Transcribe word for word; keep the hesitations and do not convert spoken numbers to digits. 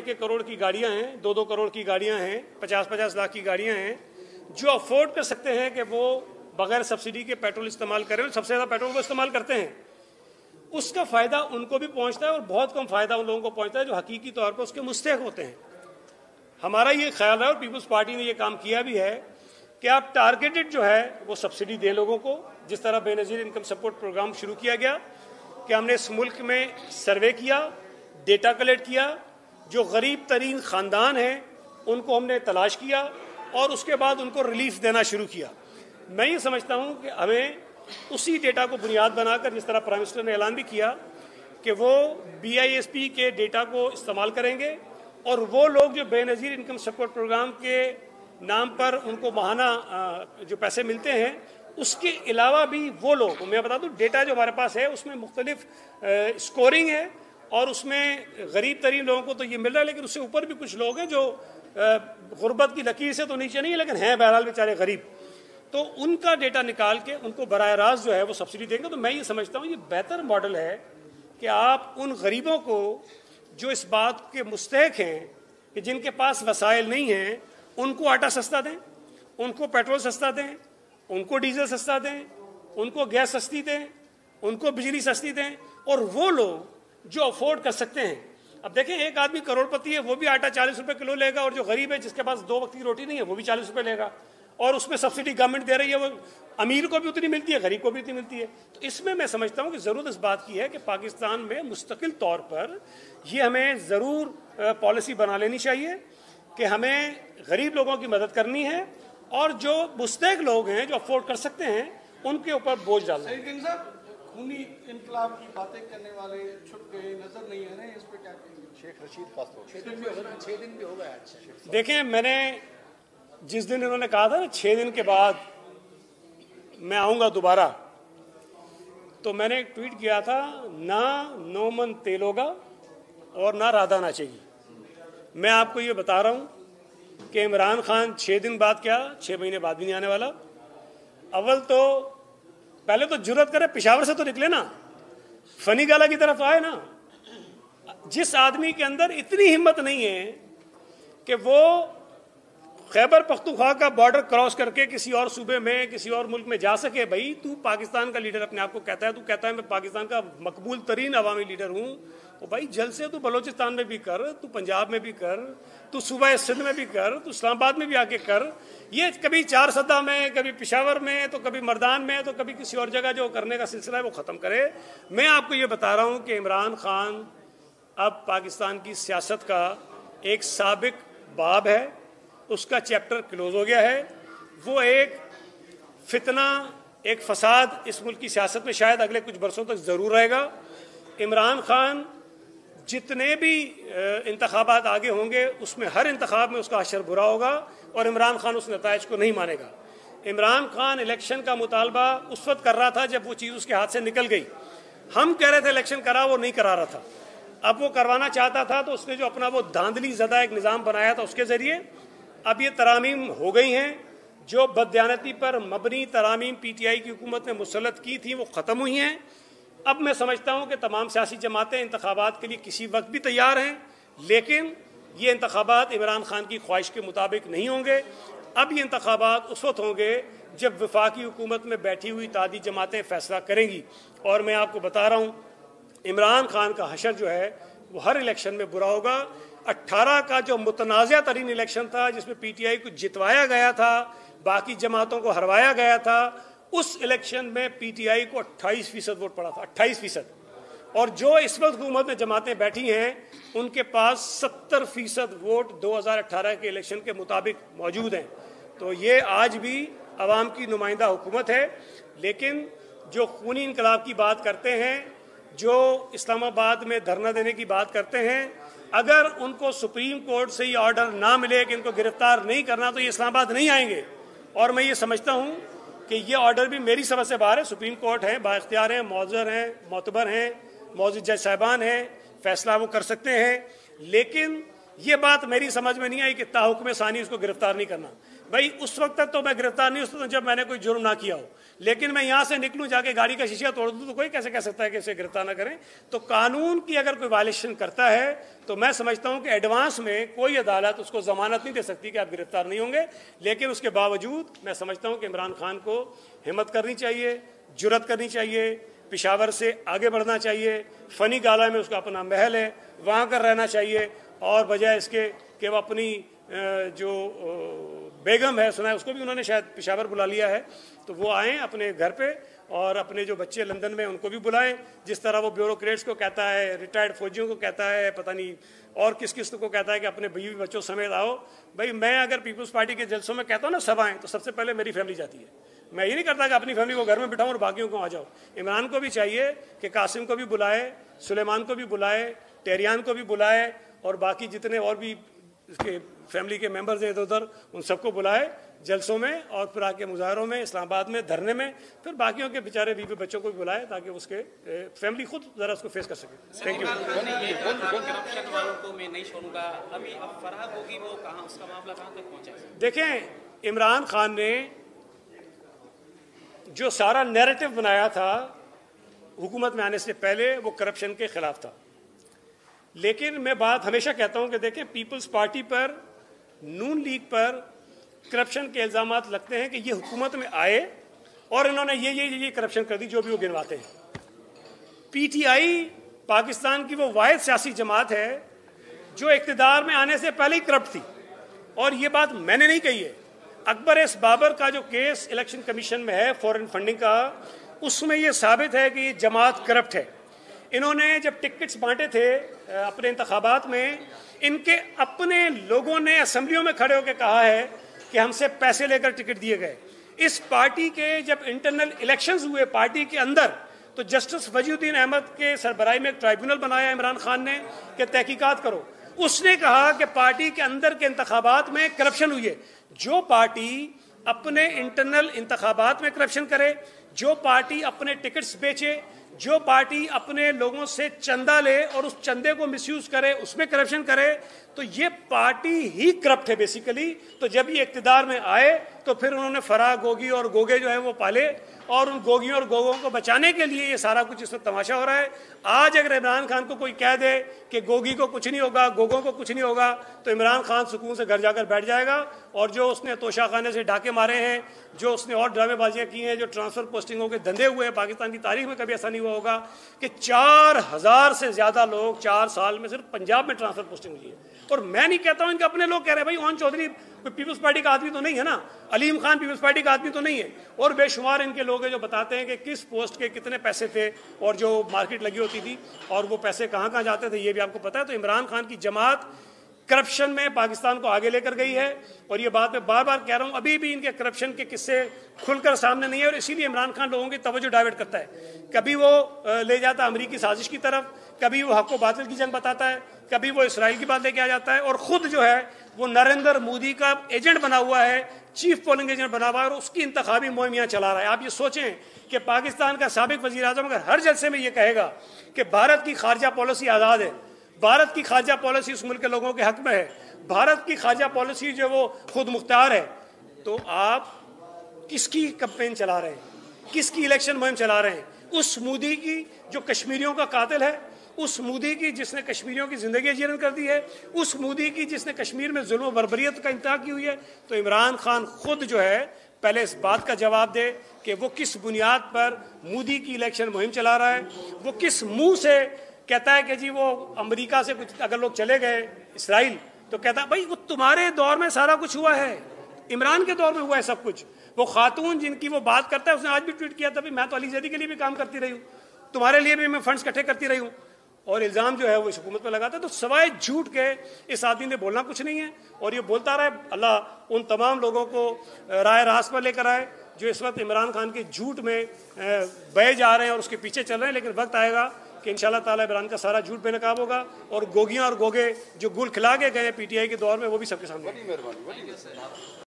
एक करोड़ की गाड़ियां हैं, दो दो करोड़ की गाड़ियां हैं, पचास पचास लाख की गाड़ियां हैं, जो अफोर्ड कर सकते हैं कि वो बगैर सब्सिडी के पेट्रोल इस्तेमाल करें, सबसे ज़्यादा पेट्रोल वो इस्तेमाल करते हैं, उसका फ़ायदा उनको भी पहुंचता है और बहुत कम फ़ायदा उन लोगों को पहुंचता है जो हकीकी तौर पर उसके मुस्तहक होते हैं। हमारा ये ख्याल है और पीपल्स पार्टी ने ये काम किया भी है कि आप टारगेटेड जो है वो सब्सिडी दें लोगों को। जिस तरह बेनज़ीर इनकम सपोर्ट प्रोग्राम शुरू किया गया कि हमने इस मुल्क में सर्वे किया, डेटा कलेक्ट किया, जो गरीब तरीन ख़ानदान हैं उनको हमने तलाश किया और उसके बाद उनको रिलीफ देना शुरू किया। मैं ये समझता हूँ कि हमें उसी डेटा को बुनियाद बनाकर, जिस तरह प्राइम मिनिस्टर ने ऐलान भी किया कि वो बी आई एस पी के डेटा को इस्तेमाल करेंगे और वो लोग जो बेनज़ीर इनकम सपोर्ट प्रोग्राम के नाम पर उनको माहाना जो पैसे मिलते हैं, उसके अलावा भी वो लोग, मैं बता दूं डेटा जो हमारे पास है उसमें मुख्तलिफ स्कोरिंग है और उसमें गरीब तरीन लोगों को तो ये मिल रहा है, लेकिन उससे ऊपर भी कुछ लोग हैं जो गुर्बत की लकीर से तो नीचे नहीं है लेकिन हैं बहरहाल बेचारे गरीब, तो उनका डेटा निकाल के उनको बराह रास्त जो है वो सब्सिडी देंगे। तो मैं ये समझता हूँ ये बेहतर मॉडल है कि आप उन गरीबों को जो इस बात के मुस्तहक हैं कि जिनके पास वसाइल नहीं हैं, उनको आटा सस्ता दें, उनको पेट्रोल सस्ता दें, उनको डीजल सस्ता दें, उनको गैस सस्ती दें, उनको बिजली सस्ती दें, और वो लोग जो अफोर्ड कर सकते हैं। अब देखें, एक आदमी करोड़पति है वो भी आटा चालीस रुपए किलो लेगा और जो गरीब है जिसके पास दो वक्त की रोटी नहीं है वो भी चालीस रुपए लेगा, और उसमें सब्सिडी गवर्नमेंट दे रही है, वो अमीर को भी उतनी मिलती है, गरीब को भी उतनी मिलती है। तो इसमें मैं समझता हूँ कि ज़रूरत इस बात की है कि पाकिस्तान में मुस्तकिल तौर पर ये हमें ज़रूर पॉलिसी बना लेनी चाहिए कि हमें गरीब लोगों की मदद करनी है और जो मुस्तहक लोग हैं जो अफोर्ड कर सकते हैं उनके ऊपर बोझ डालना है। खूनी इनकलाब की बातें करने वाले छुप गए, नजर नहीं आ रहे, इस पे क्या कहेंगे? शेख रशीद खासतौर छह दिन भी हो गए, छह दिन भी हो गया। देखें, मैंने जिस दिन इन्होंने कहा था ना छह दिन के बाद मैं आऊंगा दोबारा, तो मैंने एक ट्वीट किया था, ना नौमन तेल होगा और ना राधा नाचेगी। मैं आपको ये बता रहा हूं कि इमरान खान छह दिन बाद क्या छह महीने बाद भी नहीं आने वाला। अव्वल तो पहले तो जुर्रत करे, पेशावर से तो निकले ना, फनी गाला की तरफ आए ना। जिस आदमी के अंदर इतनी हिम्मत नहीं है कि वो खैबर पख्तूनख्वा का बॉर्डर क्रॉस करके किसी और सूबे में, किसी और मुल्क में जा सके। भाई, तू पाकिस्तान का लीडर अपने आप को कहता है, तू कहता है मैं पाकिस्तान का मकबूल तरीन अवामी लीडर हूँ, तो भाई जल्द से तू बलोचिस्तान में भी कर, तू पंजाब में भी कर, तू सूबा सिंध में भी कर, तू इस्लामाबाद में भी आके कर। ये कभी चार सद्दा में, कभी पेशावर में, तो कभी मर्दान में, तो कभी किसी और जगह जो करने का सिलसिला है वो ख़त्म करे। मैं आपको ये बता रहा हूँ कि इमरान खान अब पाकिस्तान की सियासत का एक साबिक बाब है, उसका चैप्टर क्लोज हो गया है। वो एक फितना, एक फसाद इस मुल्क की सियासत में शायद अगले कुछ बरसों तक ज़रूर रहेगा। इमरान खान जितने भी इंतखाबात आगे होंगे उसमें हर इंतखाब में उसका असर बुरा होगा और इमरान खान उस नताइज को नहीं मानेगा। इमरान खान इलेक्शन का मुतालबा उस वक्त कर रहा था जब वो चीज़ उसके हाथ से निकल गई। हम कह रहे थे इलेक्शन करा, वो नहीं करा रहा था। अब वो करवाना चाहता था तो उसने जो अपना वो धांधली ज़दा एक निज़ाम बनाया था उसके ज़रिए अब ये तरामीम हो गई हैं। जो बददियानती पर मबनी तरामीम पी टी आई की हुकूमत ने मुसल्लत की थी वो ख़त्म हुई हैं। अब मैं समझता हूँ कि तमाम सियासी जमातें इंतखाबात के लिए किसी वक्त भी तैयार हैं, लेकिन ये इंतखाबात इमरान खान की ख्वाहिश के मुताबिक नहीं होंगे। अब ये इंतखाबात उस वक्त होंगे जब वफाकी हुकूमत में बैठी हुई तादी जमातें फ़ैसला करेंगी। और मैं आपको बता रहा हूँ, इमरान खान का हशर जो है वो हर इलेक्शन में बुरा होगा। अट्ठारह का जो मुतनाज़ा तरीन इलेक्शन था जिसमें पी टी आई को जितवाया गया था, बाकी जमातों को हरवाया गया था, उस इलेक्शन में पी टी आई को अट्ठाईस फीसद वोट पड़ा था, अट्ठाईस फीसद। और जो इस वक्त हुकूमत में जमातें बैठी हैं उनके पास सत्तर फीसद वोट दो हज़ार अठारह के इलेक्शन के मुताबिक मौजूद हैं। तो ये आज भी अवाम की नुमाइंदा हुकूमत है। लेकिन जो खूनी इनकलाब की बात करते हैं, जो इस्लामाबाद में धरना देने की बात करते हैं, अगर उनको सुप्रीम कोर्ट से ये ऑर्डर ना मिले कि इनको गिरफ्तार नहीं करना तो ये इस्लामाबाद नहीं आएंगे। और मैं ये समझता हूँ कि ये ऑर्डर भी मेरी समझ से बाहर है। सुप्रीम कोर्ट है, बाइख्तियार हैं, मौजर हैं, मोतबर हैं, मौजूद जज साहिबान हैं, फैसला वो कर सकते हैं। लेकिन ये बात मेरी समझ में नहीं आई कि ताहुक्म सानी उसको गिरफ्तार नहीं करना। भाई उस वक्त तक तो मैं गिरफ्तार नहीं, उस वक्त जब मैंने कोई जुर्म ना किया हो, लेकिन मैं यहाँ से निकलूँ जाके गाड़ी का शीशा तोड़ दूँ तो कोई कैसे कह सकता है कि इसे गिरफ्तार ना करें। तो कानून की अगर कोई वायलेशन करता है तो मैं समझता हूँ कि एडवांस में कोई अदालत उसको जमानत नहीं दे सकती कि आप गिरफ्तार नहीं होंगे। लेकिन उसके बावजूद मैं समझता हूँ कि इमरान खान को हिम्मत करनी चाहिए, जुर्रत करनी चाहिए, पेशावर से आगे बढ़ना चाहिए। फनी गाला में उसका अपना महल है, वहाँ कर रहना चाहिए, और बजाय इसके कि वो अपनी जो बेगम है, सुना है उसको भी उन्होंने शायद पेशावर बुला लिया है, तो वो आएँ अपने घर पे, और अपने जो बच्चे लंदन में उनको भी बुलाएं। जिस तरह वो ब्यूरोक्रेट्स को कहता है, रिटायर्ड फौजियों को कहता है, पता नहीं और किस किस को कहता है कि अपने बीवी बच्चों समेत आओ। भाई मैं अगर पीपल्स पार्टी के जलसों में कहता हूँ ना सभाएं, तो सबसे पहले मेरी फैमिली जाती है। मैं ये नहीं करता कि अपनी फैमिली को घर में बिठाऊं और बाकियों को आ जाओ। इमरान को भी चाहिए कि कासिम को भी बुलाए, सुलेमान को भी बुलाए, टेरियान को भी बुलाए, और बाकी जितने और भी इसके फैमिली के मेंबर्स हैं इधर उधर, उन सबको बुलाए जलसों में, और फिर आके मुजाहरों में, इस्लामाबाद में धरने में, फिर बाकियों के बेचारे बीवी बच्चों को भी बुलाए ताकि उसके फैमिली खुद जरा उसको फेस कर सके। Thank you. करप्शन वालों को मैं नहीं छोड़ूंगा, अभी फरहाद होगी वो कहाँ, उसका मामला कहाँ तक पहुंचा है? देखें, इमरान खान ने जो सारा नैरेटिव बनाया था हुकूमत में आने से पहले, वो करप्शन के खिलाफ था। लेकिन मैं बात हमेशा कहता हूं कि देखें, पीपल्स पार्टी पर, नून लीग पर करप्शन के इल्जामात लगते हैं कि ये हुकूमत में आए और इन्होंने ये ये ये करप्शन कर दी, जो भी वो गिनवाते हैं। पीटीआई पाकिस्तान की वो वाहिद सियासी जमात है जो इक़्तिदार में आने से पहले ही करप्ट थी, और ये बात मैंने नहीं कही है। अकबर एस बाबर का जो केस इलेक्शन कमीशन में है फॉरेन फंडिंग का, उसमें ये साबित है कि ये जमात करप्ट है। इन्होंने जब टिकट्स बांटे थे अपने इंतखाबात में, इनके अपने लोगों ने असेंबलियों में खड़े होकर कहा है कि हमसे पैसे लेकर टिकट दिए गए। इस पार्टी के जब इंटरनल इलेक्शंस हुए पार्टी के अंदर, तो जस्टिस वजीउद्दीन अहमद के सरबराही में एक ट्राइब्यूनल बनाया इमरान खान ने कि तहकीकात करो। उसने कहा कि पार्टी के अंदर के इंतखाबात में करप्शन हुई है। जो पार्टी अपने इंटरनल इंतखाबात में करप्शन करे, जो पार्टी अपने टिकट्स बेचे, जो पार्टी अपने लोगों से चंदा ले और उस चंदे को मिसयूज करे, उसमें करप्शन करे, तो ये पार्टी ही करप्ट है बेसिकली। तो जब ये इक़्तिदार में आए तो फिर उन्होंने फराह गोगी और गोगे जो है वो पाले, और उन गोगियों और गोगों को बचाने के लिए ये सारा कुछ इसमें तमाशा हो रहा है। आज अगर इमरान खान को कोई कह दे कि गोगी को कुछ नहीं होगा, गोगों को कुछ नहीं होगा, तो इमरान खान सुकून से घर जाकर बैठ जाएगा। और जो उसने तोशाखाने से डाके मारे हैं, जो उसने और ड्रामेबाजियाँ की हैं, जो ट्रांसफर पोस्टिंगों के धंधे हुए हैं, पाकिस्तान की तारीख में कभी ऐसा नहीं हुआ होगा कि चार हजार से ज्यादा लोग चार साल में सिर्फ पंजाब में ट्रांसफर पोस्टिंग हुई है। और मैं नहीं कहता हूं, इनके अपने लोग कह रहे हैं। भाई ओन चौधरी पीपल्स पार्टी का आदमी तो नहीं है ना, अलीम खान पीपल्स पार्टी का आदमी तो नहीं है, और बेशुमार इनके लोग हैं जो बताते हैं कि किस पोस्ट के कितने पैसे थे और जो मार्केट लगी होती थी और वो पैसे कहाँ कहाँ जाते थे, ये भी आपको पता है। तो इमरान खान की जमात करप्शन में पाकिस्तान को आगे लेकर गई है, और ये बात मैं बार बार कह रहा हूं, अभी भी इनके करप्शन के किस्से खुलकर सामने नहीं है, और इसीलिए इमरान खान लोगों की तवज्जो डाइवर्ट करता है। कभी वो ले जाता है अमरीकी साजिश की तरफ, कभी वो हक व बातिल की जंग बताता है, कभी वो इसराइल की बात लेके आ जाता है, और खुद जो है वो नरेंद्र मोदी का एजेंट बना हुआ है, चीफ पोलिंग एजेंट बना हुआ है, और उसकी इंतखाबी मुहिम चला रहा है। आप ये सोचें कि पाकिस्तान का साबिक वजीर आजम अगर हर जलसे में ये कहेगा कि भारत की खारजा पॉलिसी आज़ाद है, भारत की खारजा पॉलिसी उस मुल्क के लोगों के हक में है, भारत की खारजा पॉलिसी जो वो खुद मुख्तार है, तो आप किसकी कैंपेन चला रहे हैं, किसकी इलेक्शन मुहिम चला रहे हैं? उस मोदी की जो कश्मीरियों का कातिल है, उस मोदी की जिसने कश्मीरियों की जिंदगी जीरन कर दी है, उस मोदी की जिसने कश्मीर में जुल्म बर्बरियत का इंतहा की हुई है। तो इमरान खान खुद जो है पहले इस बात का जवाब दे कि वो किस बुनियाद पर मोदी की इलेक्शन मुहिम चला रहा है, वो किस मुंह से कहता है कि जी वो अमेरिका से कुछ अगर लोग चले गए इसराइल, तो कहता है भाई वो तुम्हारे दौर में सारा कुछ हुआ है, इमरान के दौर में हुआ है सब कुछ। वो खातून जिनकी वो बात करता है, उसने आज भी ट्वीट किया था, मैं तो अली जैदी के लिए भी काम करती रही हूँ, तुम्हारे लिए भी मैं फंड्स इकट्ठे करती रही हूँ, और इल्ज़ाम जो है वो इस हुकूमत पर लगाता है। तो सवाए झूठ के इस आदमी ने बोलना कुछ नहीं है, और ये बोलता रहा है। अल्लाह उन तमाम लोगों को राय रास्त पर लेकर आए जो इस वक्त इमरान खान के झूठ में बहे जा रहे हैं और उसके पीछे चल रहे हैं। लेकिन वक्त आएगा कि इंशाल्लाह ताला इमरान का सारा झूठ बेनकाब होगा, और गोगियां और गोगे जो गुल खिला के गए पीटीआई के दौर में, वो भी सबके सामने।